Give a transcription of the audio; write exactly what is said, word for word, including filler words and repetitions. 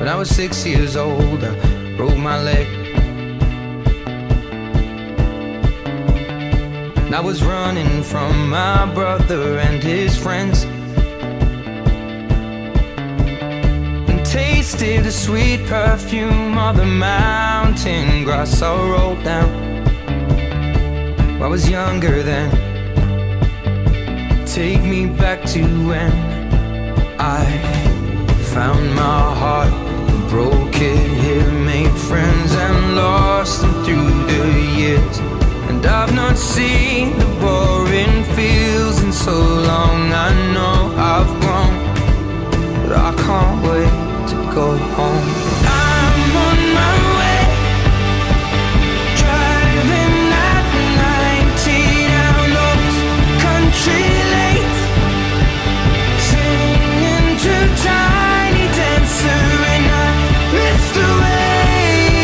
When I was six years old, I broke my leg. And I was running from my brother and his friends, and tasted the sweet perfume of the mountain grass I rolled down. I was younger then. Take me back to when I found my heart, broke it here, made friends and lost them through the years. And I've not seen